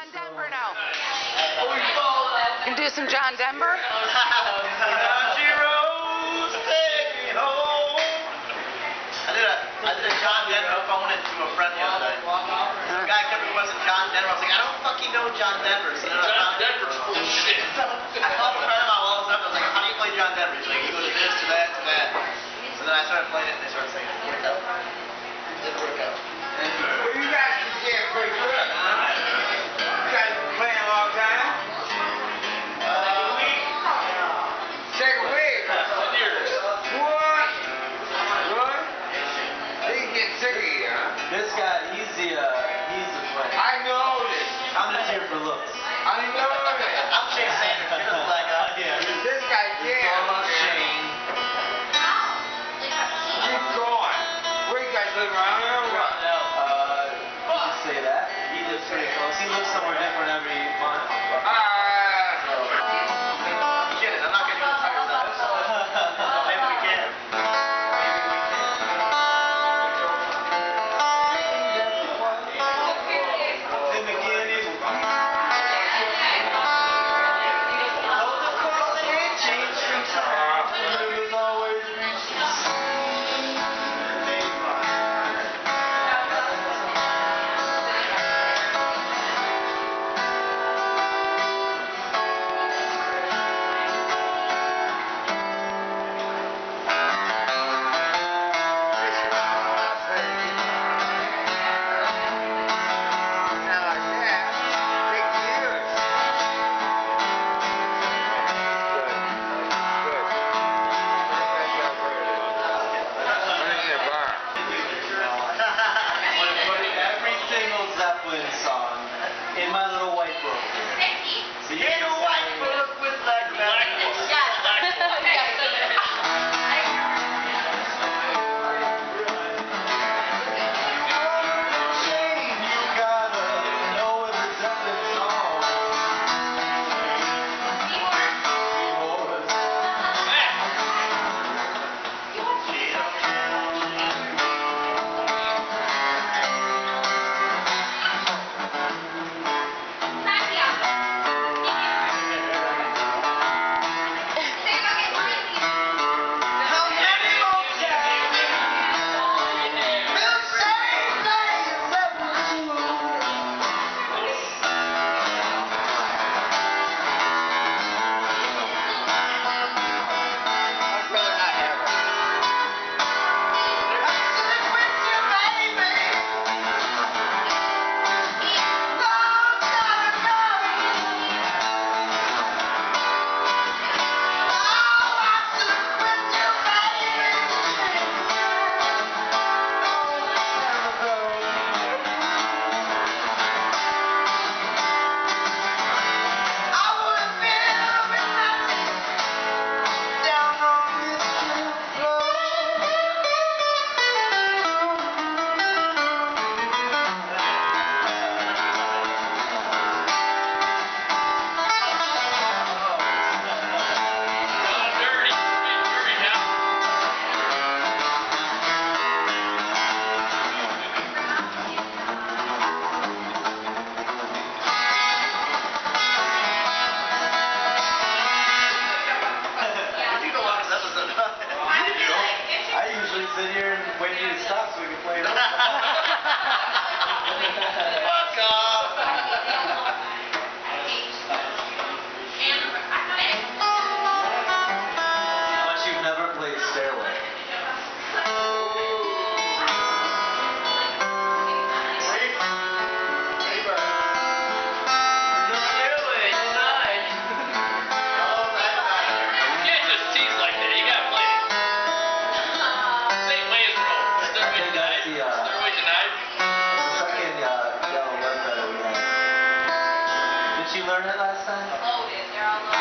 John Denver now. You can do some John Denver? She rose, take me home. I did a John Denver phone it to a friend the other day. The guy kept requesting John Denver. I was like, I don't fucking know John Denver. So then John Denver's bullshit. I called a friend of mine all this up. I was like, how do you play John Denver? He's like, you go to this, to that, to that. So then I started playing it and they started saying it didn't work out. It didn't work out. Well, you guys can get pretty good, huh? You guys been playing a long time? Take a week. 10 years. What? Good? He's getting sick of you, huh? This guy, he's the player. I know this. I'm just here for looks. I know this. I'm Chase Sanders. You're the black guy. Yeah. This guy It's all about can't. Shane. Keep going. Where you guys live around here or what? You can say that. He lives pretty close. He lives somewhere different every month. Get it. I'm not going to do the tires up. Maybe we can. Every single Zeppelin song in my little white book. So you In can a white say, book with black backwards. Shane, you gotta know every Zeppelin song. I usually sit here and wait for you to stop so we can play it over. Fuck off. But you've never played Stairway. You can't just tease like that. You gotta play it. Same way as Rome. Stairway I think that's Tonight. the, Stairway Tonight. second yellow lead that we had. Did you learn it last time? Loaded. They're all loaded.